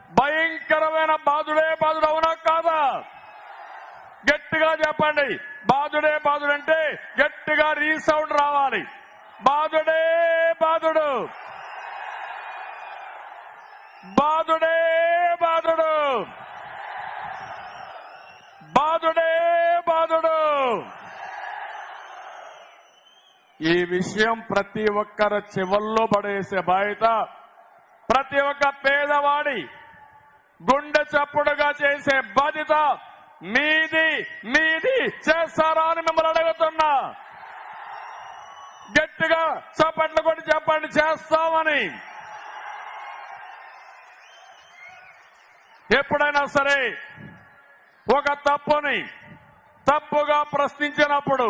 భయంకరమైన బాధుడే బాధుడు, అవునా కాదా? గట్టిగా చెప్పండి. బాధుడే బాధుడు అంటే గట్టిగా రీసౌండ్ రావాలి. బాధుడే బాధుడు, బాధుడే బాధుడు, బాధుడే బాధుడు. ఈ విషయం ప్రతి ఒక్కరి చెవుల్లో పడేసే బాధ్యత ప్రతి ఒక్క పేదవాడి గుండె చప్పుడుగా చేసే బాధ్యత మీది మీది. చేస్తారా అని మిమ్మల్ని అడుగుతున్నా. గట్టిగా చప్పట్లు కొట్టి చెప్పండి, చేస్తామని. ఎప్పుడైనా సరే ఒక తప్పుని తప్పుగా ప్రశ్నించినప్పుడు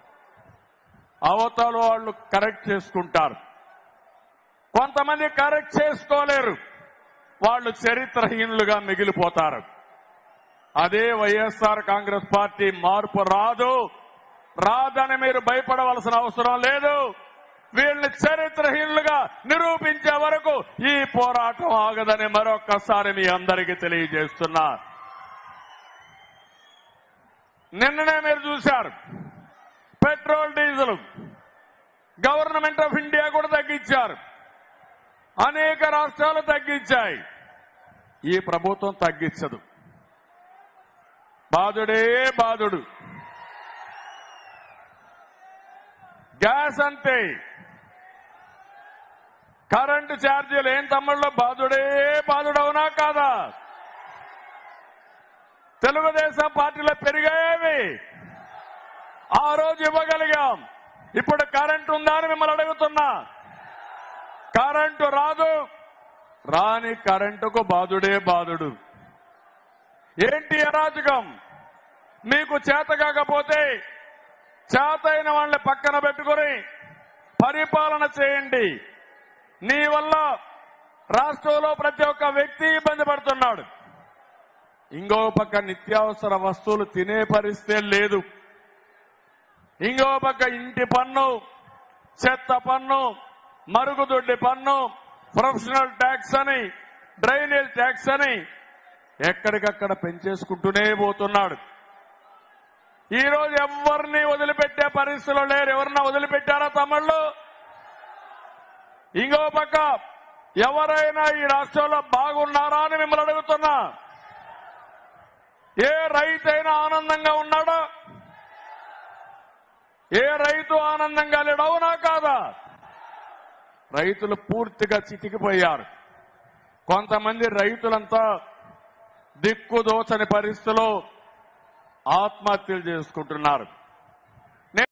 అవతల వాళ్ళు కరెక్ట్ చేసుకుంటారు. కొంతమంది కరెక్ట్ చేసుకోలేరు, వాళ్ళు చరిత్రహీనులుగా మిగిలిపోతారు. అదే వైఎస్ఆర్ కాంగ్రెస్ పార్టీ మార్పు రాదని మీరు భయపడవలసిన అవసరం లేదు. వీళ్ళని చరిత్రహీనులుగా నిరూపించే వరకు ఈ పోరాటం ఆగదని మరొక్కసారి మీ అందరికీ తెలియజేస్తున్నా. నిన్ననే మీరు చూశారు, petrol diesel government of India కూడా తగ్గించారు. అనేక రాష్ట్రాలు తగ్గించాయి. ఈ ప్రభుత్వం తగ్గించదు. బాధుడే బాధుడు. గ్యాస్ అంతే, కరెంటు ఛార్జీలు ఏం తమ్ముళ్ళు, బాధుడే బాధుడు, అవునా కాదా? తెలుగుదేశం పార్టీలో పెరిగాయేవి, ఆ రోజు ఇవ్వగలిగాం. ఇప్పుడు కరెంటు ఉందా అని మిమ్మల్ని అడుగుతున్నా. కరెంటు రాని కరెంటుకు బాధుడే బాధుడు. ఏంటి అరాజకం? మీకు చేత కాకపోతే చేతైన వాళ్ళని పక్కన పెట్టుకుని పరిపాలన చేయండి. నీ వల్ల రాష్ట్రంలో ప్రతి ఒక్క వ్యక్తి ఇబ్బంది పడుతున్నాడు. ఇంకో పక్క నిత్యావసర వస్తువులు తినే పరిస్థితే లేదు. ఇంకో పక్క ఇంటి పన్ను, చెత్త పన్ను, మరుగుదొడ్డి పన్ను, ప్రొఫెషనల్ ట్యాక్స్ అని, డ్రైనేజ్ ట్యాక్స్ అని ఎక్కడికక్కడ పెంచేసుకుంటూనే పోతున్నాడు. ఈ రోజు ఎవరిని వదిలిపెట్టే పరిస్థితులు లేరు. ఎవరన్నా వదిలిపెట్టారా తమ్ముళ్ళు? ఇంకో పక్క ఎవరైనా ఈ రాష్ట్రంలో బాగున్నారా అని మిమ్మల్ని అడుగుతున్నా. ఏ రైతైనా ఆనందంగా ఉన్నాడా? ఏ రైతు ఆనందంగా లేడు, అవునా కాదా? రైతులు పూర్తిగా చితికిపోయారు. కొంతమంది రైతులంతా దిక్కుదోచని పరిస్థితిలో ఆత్మహత్యలు చేసుకుంటున్నారు.